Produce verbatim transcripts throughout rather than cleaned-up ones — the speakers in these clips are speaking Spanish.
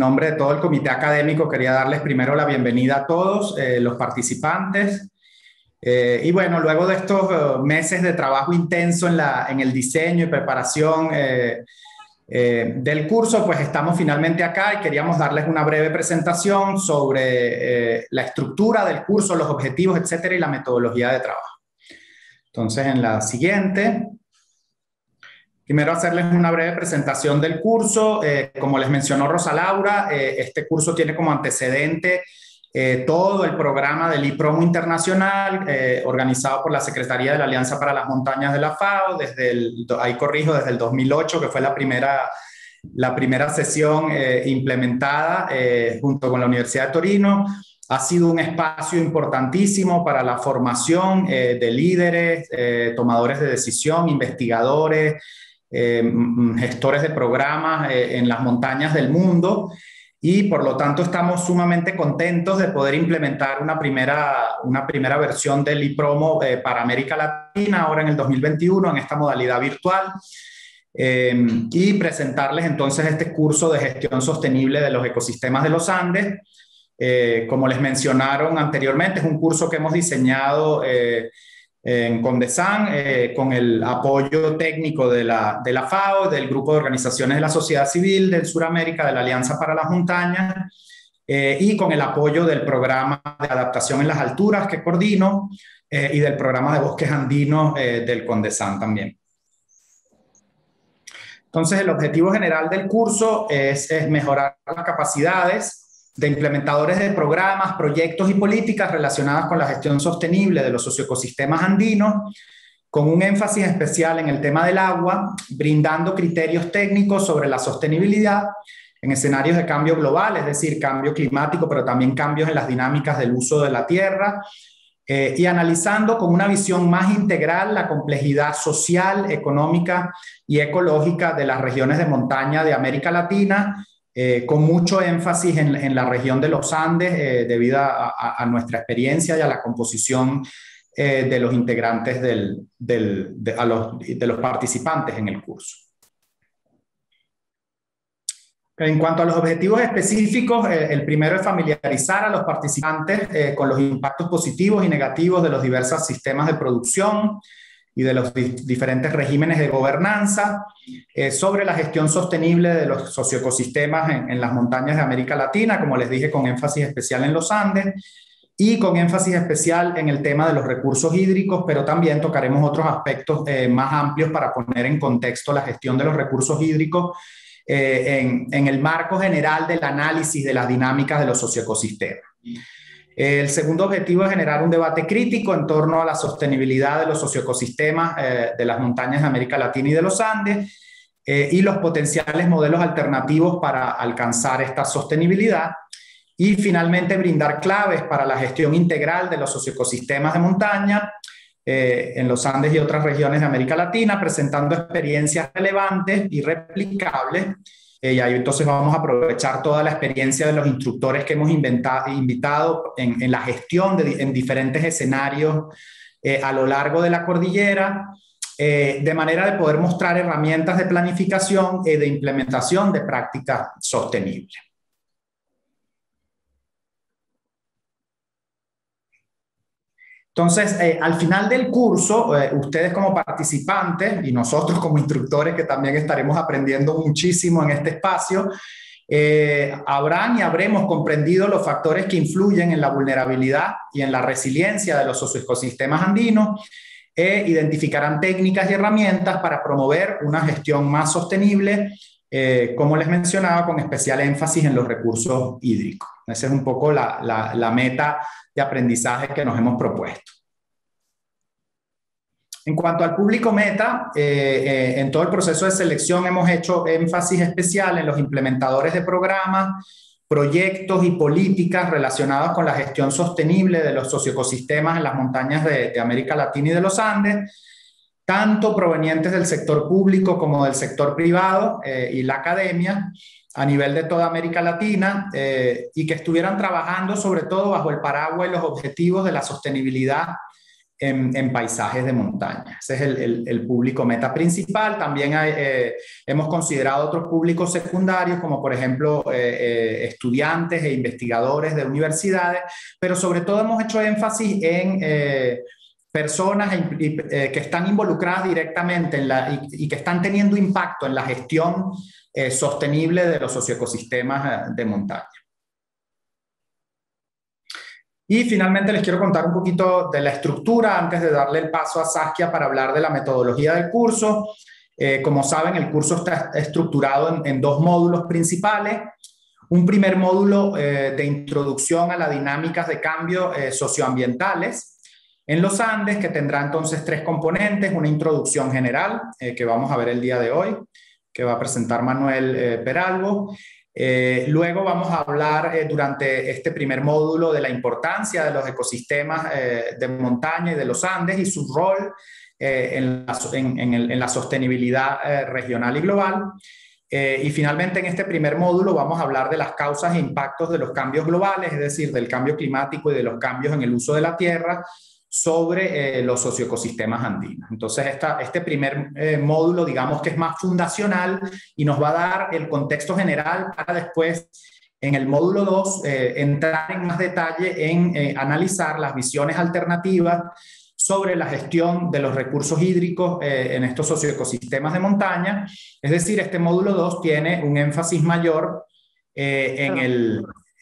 nombre de todo el comité académico quería darles primero la bienvenida a todos eh, los participantes. Eh, y bueno, luego de estos uh, meses de trabajo intenso en, la, en el diseño y preparación eh, eh, del curso, pues estamos finalmente acá y queríamos darles una breve presentación sobre eh, la estructura del curso, los objetivos, etcétera, y la metodología de trabajo. Entonces, en la siguiente... Primero hacerles una breve presentación del curso. Eh, como les mencionó Rosa Laura, eh, este curso tiene como antecedente eh, todo el programa del IPROMO Internacional, eh, organizado por la Secretaría de la Alianza para las Montañas de la FAO, desde el, ahí corrijo, desde el dos mil ocho, que fue la primera, la primera sesión eh, implementada eh, junto con la Universidad de Torino. Ha sido un espacio importantísimo para la formación eh, de líderes, eh, tomadores de decisión, investigadores, Eh, gestores de programas eh, en las montañas del mundo, y por lo tanto estamos sumamente contentos de poder implementar una primera, una primera versión del IPROMO eh, para América Latina ahora en el dos mil veintiuno en esta modalidad virtual, eh, y presentarles entonces este curso de gestión sostenible de los ecosistemas de los Andes. Eh, como les mencionaron anteriormente, es un curso que hemos diseñado eh, en Condesan, eh, con el apoyo técnico de la, de la FAO, del Grupo de Organizaciones de la Sociedad Civil del Suramérica, de la Alianza para las Montañas, eh, y con el apoyo del Programa de Adaptación en las Alturas que coordino, eh, y del Programa de Bosques Andinos eh, del Condesan también. Entonces, el objetivo general del curso es, es mejorar las capacidades de implementadores de programas, proyectos y políticas relacionadas con la gestión sostenible de los socioecosistemas andinos, con un énfasis especial en el tema del agua, brindando criterios técnicos sobre la sostenibilidad en escenarios de cambio global, es decir, cambio climático, pero también cambios en las dinámicas del uso de la tierra, eh, y analizando con una visión más integral la complejidad social, económica y ecológica de las regiones de montaña de América Latina, Eh, con mucho énfasis en, en la región de los Andes, eh, debido a, a, a nuestra experiencia y a la composición eh, de los integrantes del, del, de, a los, de los participantes en el curso. En cuanto a los objetivos específicos, eh, el primero es familiarizar a los participantes eh, con los impactos positivos y negativos de los diversos sistemas de producción y de los di diferentes regímenes de gobernanza, eh, sobre la gestión sostenible de los socioecosistemas en, en las montañas de América Latina, como les dije, con énfasis especial en los Andes, y con énfasis especial en el tema de los recursos hídricos, pero también tocaremos otros aspectos eh, más amplios para poner en contexto la gestión de los recursos hídricos eh, en, en el marco general del análisis de las dinámicas de los socioecosistemas. El segundo objetivo es generar un debate crítico en torno a la sostenibilidad de los socioecosistemas eh, de las montañas de América Latina y de los Andes, eh, y los potenciales modelos alternativos para alcanzar esta sostenibilidad. Y finalmente brindar claves para la gestión integral de los socioecosistemas de montaña eh, en los Andes y otras regiones de América Latina, presentando experiencias relevantes y replicables. Eh, y ahí entonces vamos a aprovechar toda la experiencia de los instructores que hemos invitado en, en la gestión de, en diferentes escenarios eh, a lo largo de la cordillera, eh, de manera de poder mostrar herramientas de planificación y de implementación de prácticas sostenibles. Entonces, eh, al final del curso, eh, ustedes como participantes y nosotros como instructores, que también estaremos aprendiendo muchísimo en este espacio, eh, habrán y habremos comprendido los factores que influyen en la vulnerabilidad y en la resiliencia de los socioecosistemas andinos, e identificarán técnicas y herramientas para promover una gestión más sostenible, eh, como les mencionaba, con especial énfasis en los recursos hídricos. Esa es un poco la, la, la meta de aprendizaje que nos hemos propuesto. En cuanto al público meta, eh, eh, en todo el proceso de selección hemos hecho énfasis especial en los implementadores de programas, proyectos y políticas relacionados con la gestión sostenible de los socioecosistemas en las montañas de, de América Latina y de los Andes, tanto provenientes del sector público como del sector privado eh, y la academia, a nivel de toda América Latina, eh, y que estuvieran trabajando sobre todo bajo el paraguas y los objetivos de la sostenibilidad en, en paisajes de montaña. Ese es el, el, el público meta principal. También hay, eh, hemos considerado otros públicos secundarios, como por ejemplo eh, eh, estudiantes e investigadores de universidades, pero sobre todo hemos hecho énfasis en eh, personas eh, que están involucradas directamente en la, y, y que están teniendo impacto en la gestión eh, sostenible de los socioecosistemas de montaña. Y finalmente les quiero contar un poquito de la estructura antes de darle el paso a Saskia para hablar de la metodología del curso. Eh, como saben, el curso está estructurado en, en dos módulos principales. Un primer módulo eh, de introducción a las dinámicas de cambio eh, socioambientales en los Andes, que tendrá entonces tres componentes: una introducción general, eh, que vamos a ver el día de hoy, que va a presentar Manuel eh, Peralbo. Eh, luego vamos a hablar eh, durante este primer módulo de la importancia de los ecosistemas eh, de montaña y de los Andes y su rol eh, en, la, en, en, el, en la sostenibilidad eh, regional y global. Eh, y finalmente en este primer módulo vamos a hablar de las causas e impactos de los cambios globales, es decir, del cambio climático y de los cambios en el uso de la tierra sobre eh, los socioecosistemas andinos. Entonces, esta, este primer eh, módulo, digamos que es más fundacional y nos va a dar el contexto general para después, en el módulo dos, eh, entrar en más detalle en eh, analizar las visiones alternativas sobre la gestión de los recursos hídricos eh, en estos socioecosistemas de montaña. Es decir, este módulo dos tiene un énfasis mayor eh, en el...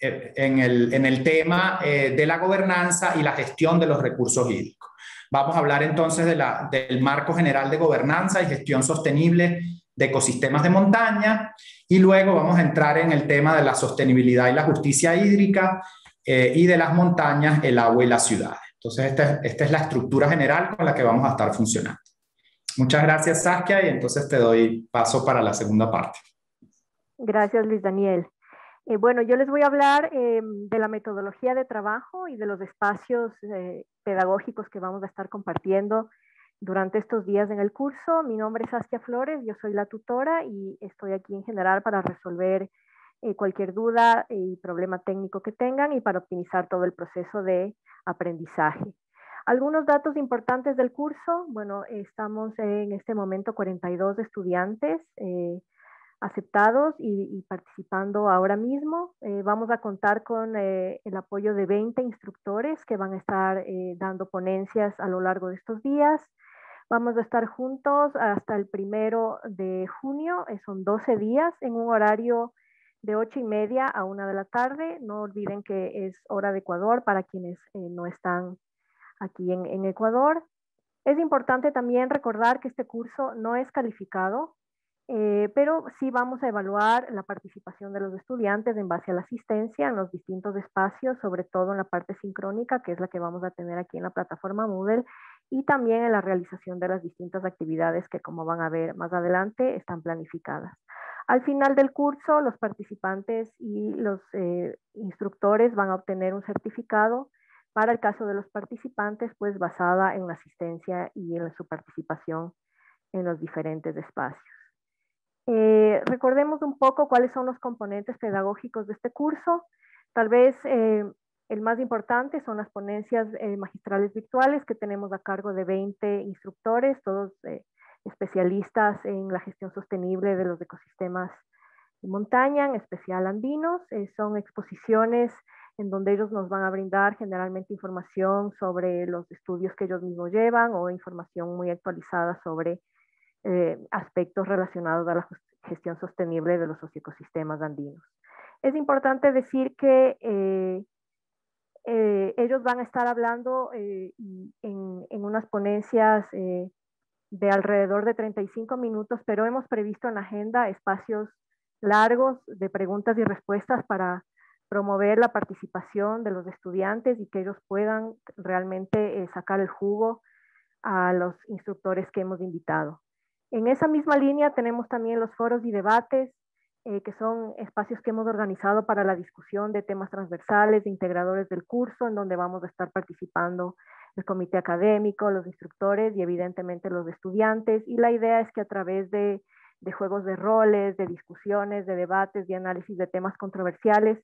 En el, en el tema eh, de la gobernanza y la gestión de los recursos hídricos. Vamos a hablar entonces de la, del marco general de gobernanza y gestión sostenible de ecosistemas de montaña, y luego vamos a entrar en el tema de la sostenibilidad y la justicia hídrica eh, y de las montañas, el agua y las ciudades. Entonces esta, esta es la estructura general con la que vamos a estar funcionando. Muchas gracias, Saskia, y entonces te doy paso para la segunda parte. Gracias, Luis Daniel. Eh, bueno, yo les voy a hablar eh, de la metodología de trabajo y de los espacios eh, pedagógicos que vamos a estar compartiendo durante estos días en el curso. Mi nombre es Saskia Flores, yo soy la tutora y estoy aquí en general para resolver eh, cualquier duda y problema técnico que tengan y para optimizar todo el proceso de aprendizaje. Algunos datos importantes del curso. Bueno, estamos en este momento cuarenta y dos estudiantes eh, aceptados y, y participando ahora mismo. Eh, vamos a contar con eh, el apoyo de veinte instructores que van a estar eh, dando ponencias a lo largo de estos días. Vamos a estar juntos hasta el primero de junio, eh, son doce días en un horario de ocho y media a una de la tarde. No olviden que es hora de Ecuador para quienes eh, no están aquí en, en Ecuador. Es importante también recordar que este curso no es calificado, Eh, pero sí vamos a evaluar la participación de los estudiantes en base a la asistencia en los distintos espacios, sobre todo en la parte sincrónica, que es la que vamos a tener aquí en la plataforma Moodle, y también en la realización de las distintas actividades que, como van a ver más adelante, están planificadas. Al final del curso, los participantes y los eh, instructores van a obtener un certificado para el caso de los participantes, pues basada en la asistencia y en su participación en los diferentes espacios. Eh, recordemos un poco cuáles son los componentes pedagógicos de este curso. Tal vez eh, el más importante son las ponencias eh, magistrales virtuales que tenemos a cargo de veinte instructores, todos eh, especialistas en la gestión sostenible de los ecosistemas de montaña, en especial andinos. Eh, son exposiciones en donde ellos nos van a brindar generalmente información sobre los estudios que ellos mismos llevan o información muy actualizada sobre Eh, aspectos relacionados a la gestión sostenible de los socioecosistemas andinos. Es importante decir que eh, eh, ellos van a estar hablando eh, en, en, unas ponencias eh, de alrededor de treinta y cinco minutos, pero hemos previsto en la agenda espacios largos de preguntas y respuestas para promover la participación de los estudiantes y que ellos puedan realmente eh, sacar el jugo a los instructores que hemos invitado. En esa misma línea tenemos también los foros y debates, eh, que son espacios que hemos organizado para la discusión de temas transversales, de integradores del curso, en donde vamos a estar participando el comité académico, los instructores y evidentemente los estudiantes. Y la idea es que a través de, de juegos de roles, de discusiones, de debates, de análisis de temas controversiales,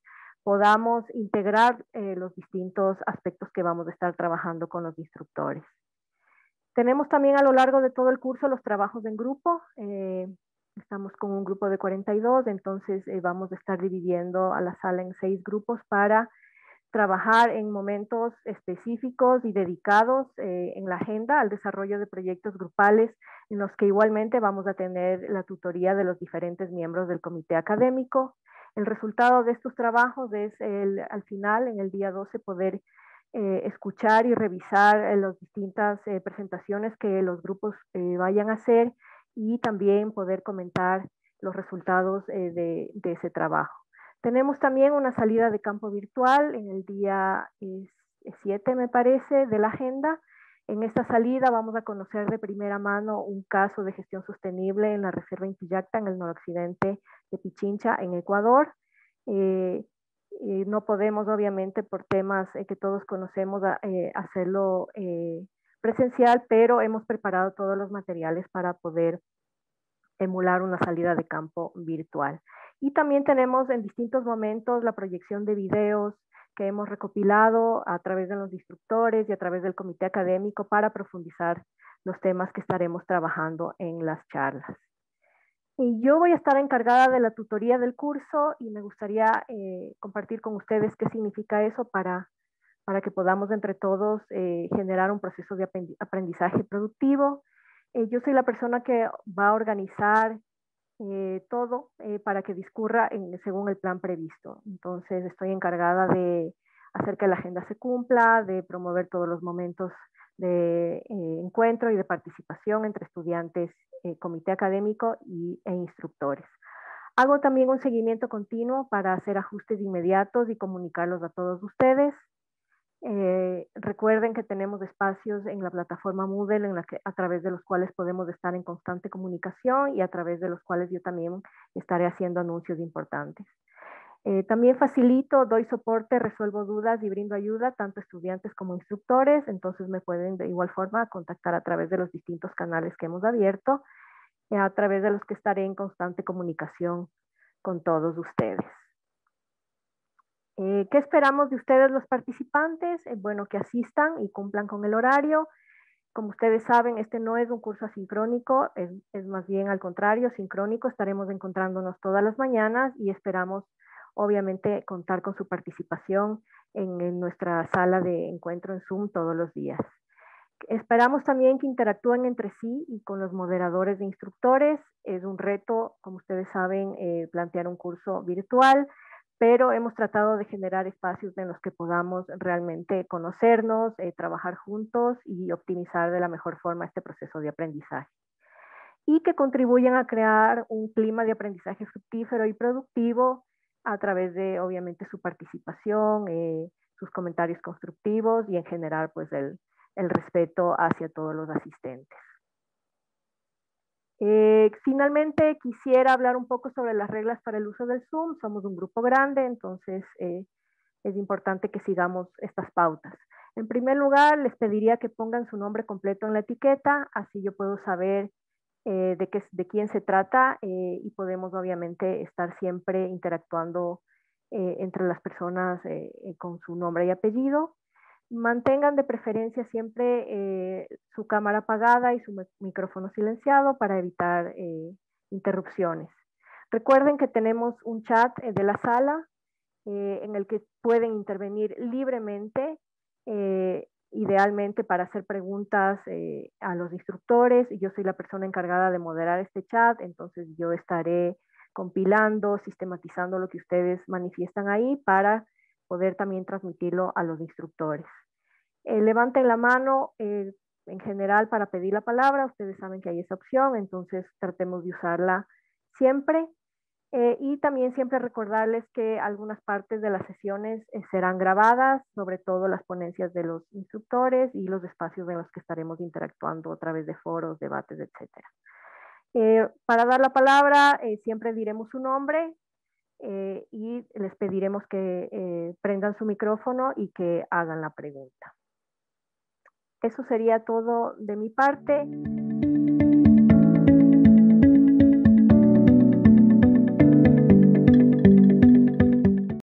podamos integrar eh, los distintos aspectos que vamos a estar trabajando con los instructores. Tenemos también a lo largo de todo el curso los trabajos en grupo. Eh, estamos con un grupo de cuarenta y dos, entonces eh, vamos a estar dividiendo a la sala en seis grupos para trabajar en momentos específicos y dedicados eh, en la agenda al desarrollo de proyectos grupales en los que igualmente vamos a tener la tutoría de los diferentes miembros del comité académico. El resultado de estos trabajos es el, al final, en el día doce, poder eh, escuchar y revisar eh, las distintas eh, presentaciones que los grupos eh, vayan a hacer y también poder comentar los resultados eh, de, de ese trabajo. Tenemos también una salida de campo virtual en el día siete, me parece, de la agenda. En esta salida vamos a conocer de primera mano un caso de gestión sostenible en la reserva Intiyacta, en el noroccidente de Pichincha, en Ecuador. Eh, eh, no podemos, obviamente, por temas eh, que todos conocemos, eh, hacerlo eh, presencial, pero hemos preparado todos los materiales para poder emular una salida de campo virtual. Y también tenemos en distintos momentos la proyección de videos que hemos recopilado a través de los instructores y a través del comité académico para profundizar los temas que estaremos trabajando en las charlas. Y yo voy a estar encargada de la tutoría del curso y me gustaría eh, compartir con ustedes qué significa eso para, para que podamos entre todos eh, generar un proceso de aprendizaje productivo. Eh, yo soy la persona que va a organizar eh, todo eh, para que discurra en, según el plan previsto. Entonces estoy encargada de hacer que la agenda se cumpla, de promover todos los momentos de eh, encuentro y de participación entre estudiantes, eh, comité académico y, e instructores. Hago también un seguimiento continuo para hacer ajustes inmediatos y comunicarlos a todos ustedes. Eh, recuerden que tenemos espacios en la plataforma Moodle en la que, a través de los cuales podemos estar en constante comunicación y a través de los cuales yo también estaré haciendo anuncios importantes. Eh, también facilito, doy soporte, resuelvo dudas y brindo ayuda tanto a estudiantes como instructores, entonces me pueden de igual forma contactar a través de los distintos canales que hemos abierto, eh, a través de los que estaré en constante comunicación con todos ustedes. Eh, ¿Qué esperamos de ustedes los participantes? Eh, bueno, que asistan y cumplan con el horario. Como ustedes saben, este no es un curso asincrónico, es, es más bien al contrario, sincrónico. Estaremos encontrándonos todas las mañanas y esperamos, obviamente, contar con su participación en, en nuestra sala de encuentro en Zoom todos los días. Esperamos también que interactúen entre sí y con los moderadores de instructores. Es un reto, como ustedes saben, eh, plantear un curso virtual, pero hemos tratado de generar espacios en los que podamos realmente conocernos, eh, trabajar juntos y optimizar de la mejor forma este proceso de aprendizaje. Y que contribuyan a crear un clima de aprendizaje fructífero y productivo a través de, obviamente, su participación, eh, sus comentarios constructivos y en general, pues, el, el respeto hacia todos los asistentes. Eh, finalmente, quisiera hablar un poco sobre las reglas para el uso del Zoom. Somos un grupo grande, entonces eh, es importante que sigamos estas pautas. En primer lugar, les pediría que pongan su nombre completo en la etiqueta, así yo puedo saber eh, de, qué, de quién se trata eh, y podemos obviamente estar siempre interactuando eh, entre las personas eh, con su nombre y apellido. Mantengan de preferencia siempre eh, su cámara apagada y su micrófono silenciado para evitar eh, interrupciones. Recuerden que tenemos un chat eh, de la sala eh, en el que pueden intervenir libremente, eh, idealmente para hacer preguntas eh, a los instructores. Yo soy la persona encargada de moderar este chat, entonces yo estaré compilando, sistematizando lo que ustedes manifiestan ahí para poder también transmitirlo a los instructores. Eh, levanten la mano eh, en general para pedir la palabra, ustedes saben que hay esa opción, entonces tratemos de usarla siempre. Eh, y también siempre recordarles que algunas partes de las sesiones eh, serán grabadas, sobre todo las ponencias de los instructores y los espacios en los que estaremos interactuando a través de foros, debates, etcétera. Eh, para dar la palabra, eh, siempre diremos su nombre, Eh, y les pediremos que eh, prendan su micrófono y que hagan la pregunta. Eso sería todo de mi parte.